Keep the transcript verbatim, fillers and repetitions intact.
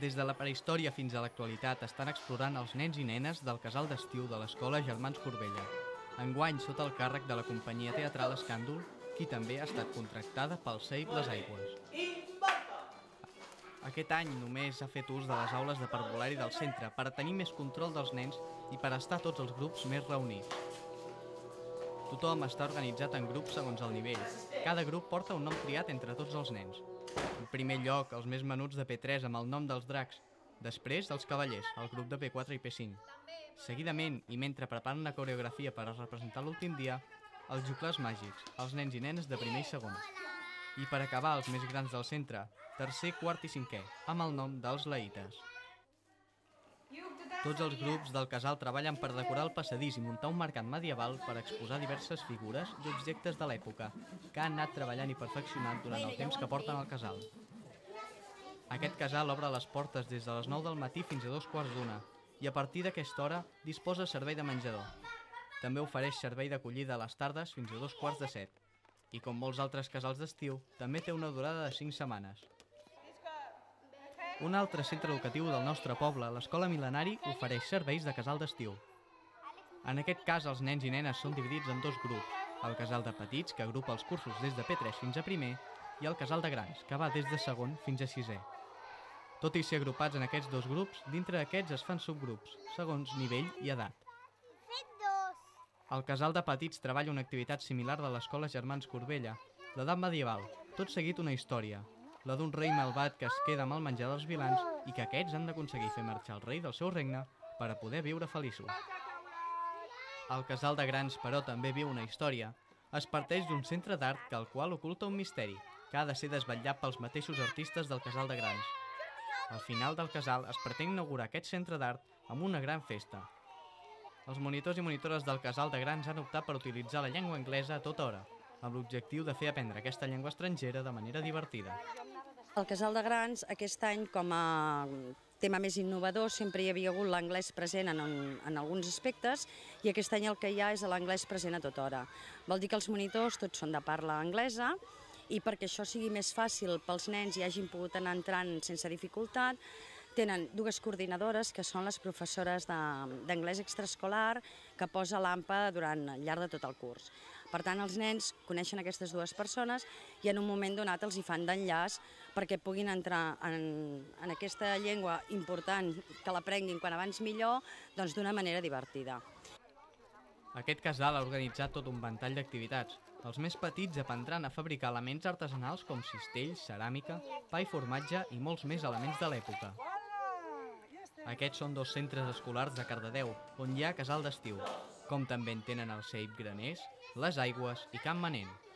Des de la prehistòria fins a l'actualitat estan explorant els nens i nenes del casal d'estiu de l'Escola Germans Corbella. Enguany sota el càrrec de la companyia teatral Escàndol, qui també ha estat contractada pel C E I P Les Aigües. Aquest any només ha fet ús de les aules de parvulari del centre per a tenir més control dels nens i per estar tots els grups més reunits. Tothom està organitzat en grups segons el nivell. Cada grup porta un nom triat entre tots els nens. En primer lloc, els més menuts de P tres amb el nom dels dracs. Després, els cavallers, el grup de P quatre i P cinc. Seguidament, i mentre preparen una coreografia per a representar l'últim dia, els joglars màgics, els nens i nenes de primer i segon. I per acabar, els més grans del centre, tercer, quart i cinquè, amb el nom dels laïtes. Tots els grups del casal treballen per decorar el passadís i muntar un mercat medieval per exposar diverses figures i objectes de l'època que han anat treballant i perfeccionant durant el temps que porten al casal. Aquest casal obre les portes des de les nou del matí fins a dos quarts d'una i a partir d'aquesta hora disposa servei de menjador. També ofereix servei d'acollida a les tardes fins a dos quarts de set. I com molts altres casals d'estiu, també té una durada de cinc setmanes. Un altre centre educatiu del nostre poble, l'Escola Mil·lenari, ofereix serveis de casal d'estiu. En aquest cas, els nens i nenes són dividits en dos grups, el casal de petits, que agrupa els cursos des de P tres fins a primer, i el casal de grans, que va des de segon fins a sisè. Tot i ser agrupats en aquests dos grups, dintre d'aquests es fan subgrups, segons nivell i edat. El casal de petits treballa una activitat similar de l'Escola Germans Corbella, l'edat medieval, tot seguit una història, la d'un rei malvat que es queda amb el menjar dels vilans i que aquests han d'aconseguir fer marxar el rei del seu regne per a poder viure feliços. El casal de grans, però, també viu una història. Es parteix d'un centre d'art que el qual oculta un misteri, que ha de ser desvetllat pels mateixos artistes del casal de grans. Al final del casal es pretén inaugurar aquest centre d'art amb una gran festa. Els monitors i monitores del casal de grans han optat per utilitzar la llengua anglesa a tota hora, amb l'objectiu de fer aprendre aquesta llengua estrangera de manera divertida. Al casal de grans, aquest any, com a tema més innovador, sempre hi havia hagut l'anglès present en, en alguns aspectes i aquest any el que hi ha és l'anglès present a tota hora. Vol dir que els monitors tots són de parla anglesa i perquè això sigui més fàcil pels nens i hagin pogut anar entrant sense dificultat, tenen dues coordinadores que són les professores d'anglès extraescolar que posa l'A M P A durant el llarg de tot el curs. Per tant, els nens coneixen aquestes dues persones i en un moment donat els hi fan d'enllaç perquè puguin entrar en, en aquesta llengua important, que l'aprenguin quan abans millor, doncs d'una manera divertida. Aquest casal ha organitzat tot un ventall d'activitats. Els més petits aprendran a fabricar elements artesanals com cistells, ceràmica, pa i formatge i molts més elements de l'època. Aquests són dos centres escolars de Cardedeu, on hi ha casal d'estiu, com també en tenen el C E I P Graners, Les Aigües i Can Manent.